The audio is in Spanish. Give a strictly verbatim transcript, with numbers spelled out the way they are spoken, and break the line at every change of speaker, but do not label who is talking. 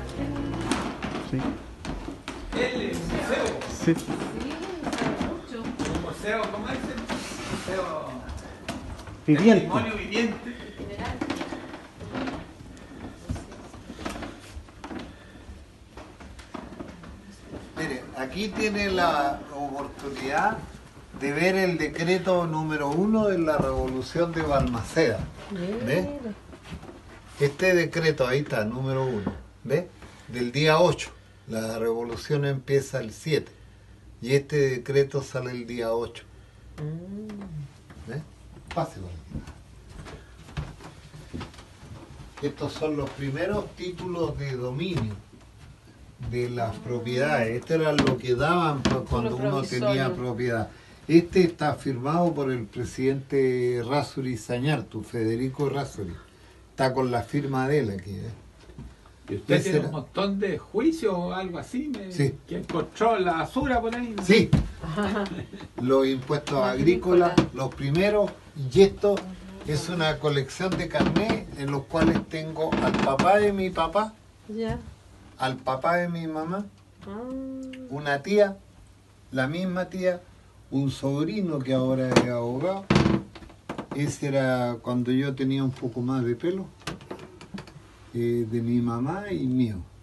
Sí.
El museo.
Sí.
Sí, sabe mucho.
Un museo, ¿cómo es el museo?
Viviente.
Testimonio viviente.
Itinerante.
Mire, aquí tiene la oportunidad de ver el decreto número uno de la Revolución de Balmaceda. ¿Ve? Este decreto, ahí está, número uno, ¿ve? Del día ocho. La revolución empieza el siete. Y este decreto sale el día ocho. ¿Ve? Fácil. Estos son los primeros títulos de dominio de las propiedades. Esto era lo que daban pues, cuando uno tenía propiedad. Este está firmado por el presidente Errázuriz Zañartu, Federico Errázuriz. Está con la firma de él aquí. ¿eh?
¿Y usted
Ese
tiene
era-
un montón de juicios o algo así? Me-
Sí.
Que encontró la basura por ahí. ¿no?
Sí, los impuestos agrícolas, los primeros, y esto es una colección de carnés en los cuales tengo al papá de mi papá,
Ya.
al papá de mi mamá,
Ah,
una tía, la misma tía, un sobrino que ahora es abogado. Ese era cuando yo tenía un poco más de pelo, eh, de mi mamá y mío.